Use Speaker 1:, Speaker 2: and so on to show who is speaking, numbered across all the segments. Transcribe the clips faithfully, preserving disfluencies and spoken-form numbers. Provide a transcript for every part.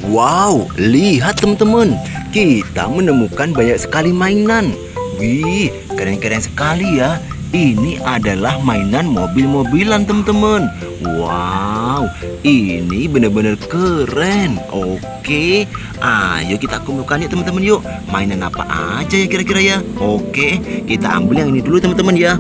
Speaker 1: Wow, lihat teman-teman, kita menemukan banyak sekali mainan. Wih, keren-keren sekali ya. Ini adalah mainan mobil-mobilan teman-teman. Wow, ini benar-benar keren. Oke, ayo kita kumpulkan yuk teman-teman yuk. Mainan apa aja ya kira-kira ya? Oke, kita ambil yang ini dulu teman-teman ya.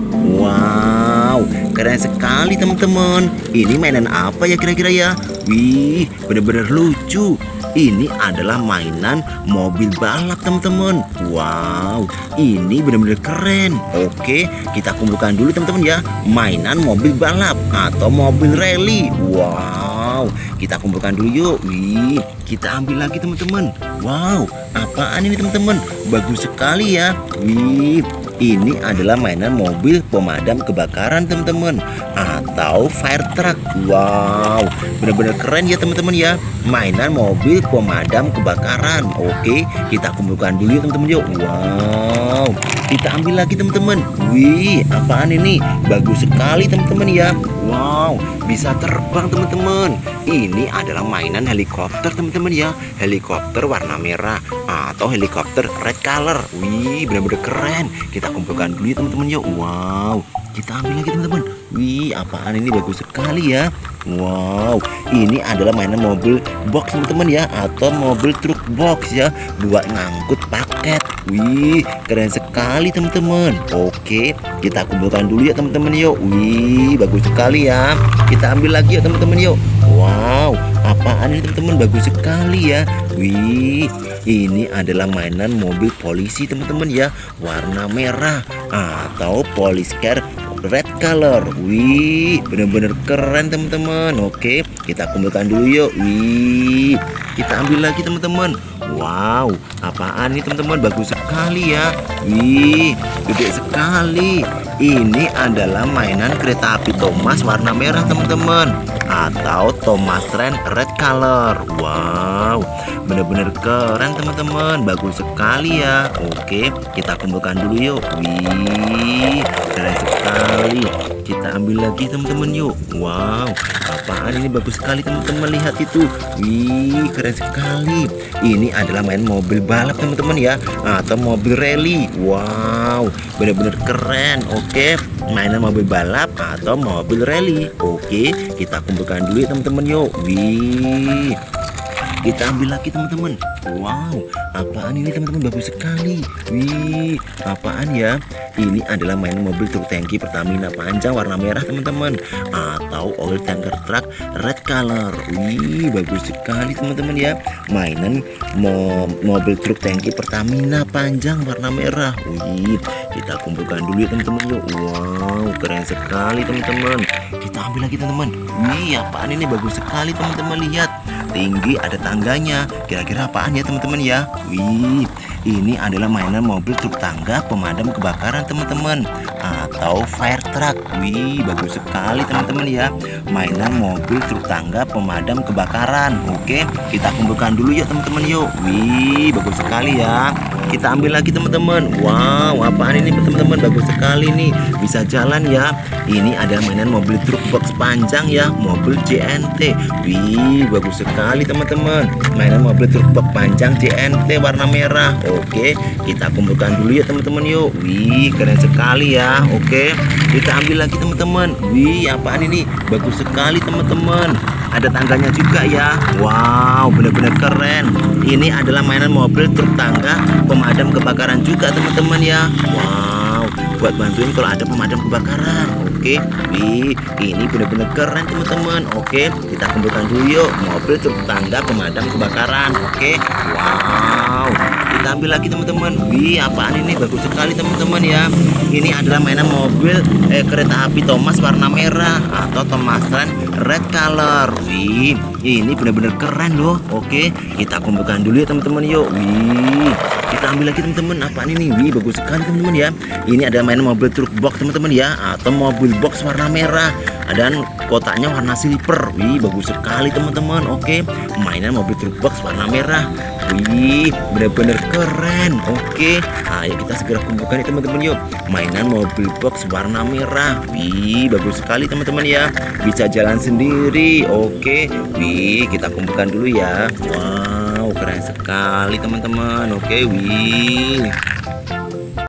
Speaker 1: Wow, keren sekali teman-teman. Ini mainan apa ya kira-kira ya? Wih, benar-benar lucu. Ini adalah mainan mobil balap teman-teman. Wow, ini benar-benar keren. Oke, kita kumpulkan dulu teman-teman ya. Mainan mobil balap atau mobil rally. Wow, kita kumpulkan dulu yuk. Wih, kita ambil lagi teman-teman. Wow, apaan ini teman-teman? Bagus sekali ya. Wih, ini adalah mainan mobil pemadam kebakaran teman-teman, atau fire truck. Wow, benar-benar keren ya teman-teman ya. Mainan mobil pemadam kebakaran. Oke, kita kumpulkan dulu ya teman-teman yuk. Wow, kita ambil lagi teman-teman. Wih, apaan ini? Bagus sekali teman-teman ya. Wow, bisa terbang teman-teman. Ini adalah mainan helikopter teman-teman ya. Helikopter warna merah atau helikopter red color. Wih, benar-benar keren. Kita kumpulkan dulu ya teman-teman yuk. Wow, kita ambil lagi teman-teman. Wih, apaan ini? Bagus sekali ya. Wow, ini adalah mainan mobil box teman-teman ya, atau mobil truk box ya, buat ngangkut paket. Wih, keren sekali teman-teman. Oke, kita kumpulkan dulu ya teman-teman yuk. Wih, bagus sekali ya. Kita ambil lagi ya teman-teman yuk. Wow, apaan ini teman-teman? Bagus sekali ya. Wih, ini adalah mainan mobil polisi teman-teman ya, warna merah atau police car red color. Wih, bener-bener keren teman-teman. Oke, kita kumpulkan dulu yuk. Wih, kita ambil lagi teman-teman. Wow, apaan nih teman-teman? Bagus sekali ya. Wih, gede sekali. Ini adalah mainan kereta api Thomas warna merah teman-teman, atau Thomas Train red color. Wow, bener-bener keren teman-teman. Bagus sekali ya. Oke, kita kumpulkan dulu yuk. Wih, keren sekali. Kita ambil lagi teman-teman yuk. Wow, apaan ini? Bagus sekali teman-teman. Lihat itu. Wih, keren sekali. Ini adalah main mobil balap teman-teman ya, atau mobil rally. Wow, bener-bener keren. Oke, mainan mobil balap atau mobil rally. Oke, kita kumpulkan dulu ya teman-teman yuk. Wih, kita ambil lagi teman-teman. Wow, apaan ini teman-teman? Bagus sekali. Wih, apaan ya? Ini adalah mainan mobil truk tangki Pertamina panjang warna merah teman-teman, atau oil tanker truck red color. Wih, bagus sekali teman-teman ya. Mainan mo mobil truk tangki Pertamina panjang warna merah. Wih, kita kumpulkan dulu ya teman-teman yuk. Wow, keren sekali teman-teman. Kita ambil lagi teman-teman. Wih, apaan ini? Bagus sekali teman-teman. Lihat, tinggi, ada tangganya. Kira-kira apaan ya teman-teman ya? Wih, ini adalah mainan mobil truk tangga pemadam kebakaran teman-teman, atau fire truck. Wih, bagus sekali teman-teman ya. Mainan mobil truk tangga pemadam kebakaran. Oke, kita kumpulkan dulu ya teman-teman yuk. Wih, bagus sekali ya. Kita ambil lagi teman-teman. Wow, apaan ini teman-teman? Bagus sekali nih, bisa jalan ya. Ini ada mainan mobil truk box panjang ya, mobil J N T. Wih, bagus sekali teman-teman. Mainan mobil truk box panjang J N T warna merah. Oke, kita kumpulkan dulu ya teman-teman yuk. Wih, keren sekali ya. Oke, kita ambil lagi teman-teman. Wih, apaan ini? Bagus sekali teman-teman. Ada tangganya juga ya. Wow, benar-benar keren. Ini adalah mainan mobil truk tangga pemadam kebakaran juga teman-teman ya. Wow, buat bantuin kalau ada pemadam kebakaran. Oke, wih, ini benar-benar keren teman-teman. Oke, kita kumpulkan dulu yuk. Mobil truk tangga pemadam kebakaran. Oke, wow, kita ambil lagi teman-teman. Wih, apaan ini? Bagus sekali teman-teman ya. Ini adalah mainan mobil eh, kereta api Thomas warna merah, atau Thomas Train red color. Wih, ini benar-benar keren loh. Oke, kita kumpulkan dulu ya teman-teman yuk. Wih, kita ambil lagi teman-teman. Apaan ini? Wih, bagus sekali teman-teman ya. Ini ada mainan mobil truk box teman-teman ya, atau mobil box warna merah, dan kotaknya warna silver. Wih, bagus sekali teman-teman. Oke, mainan mobil truk box warna merah Wih, bener-bener keren. Oke, ayo kita segera kumpulkan ya teman-teman yuk. Mainan mobil box warna merah. Wih, bagus sekali teman-teman ya. Bisa jalan sendiri. Oke, wih, kita kumpulkan dulu ya. Wow, keren sekali teman-teman. Oke, wih.